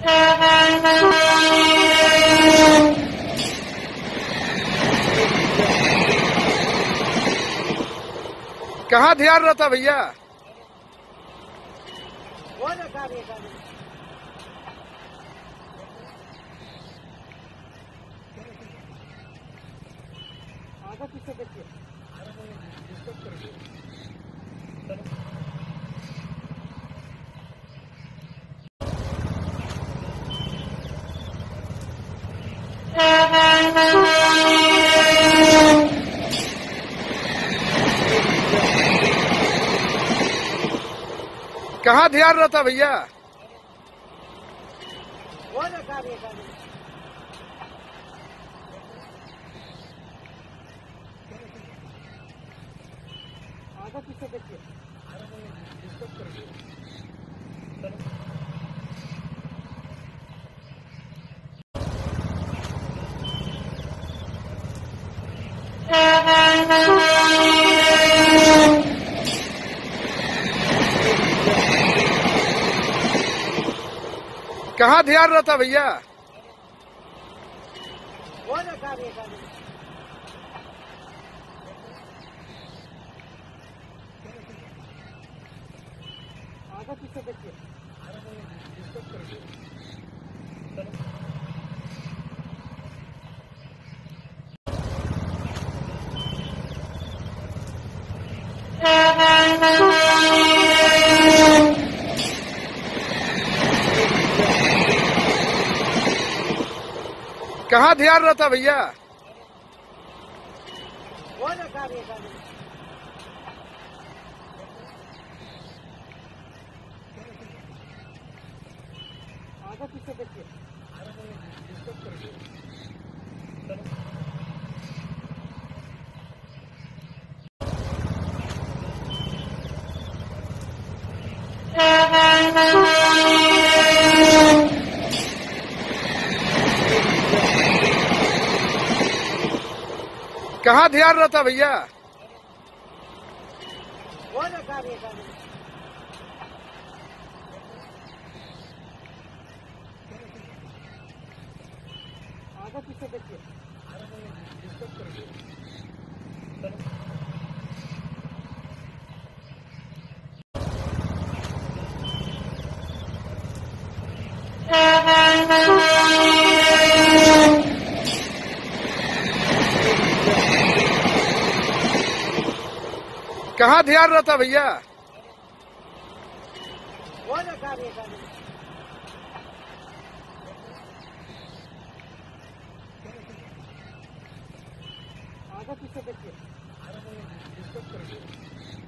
कहाँ ध्यान रहता भैया? आगे पीछे देखिए। कहाँ ध्यान रहता भैया? आगे पीछे देखिए। कहाँ ध्यान रहता भैया? आगे पीछे देखिए। कहाँ ध्यान रहता भैया? आगे पीछे देखिए। कहाँ ध्यान रहता भैया? आगे पीछे देखिए। कहाँ ध्यान रहता भैया? आगे पीछे देखिए।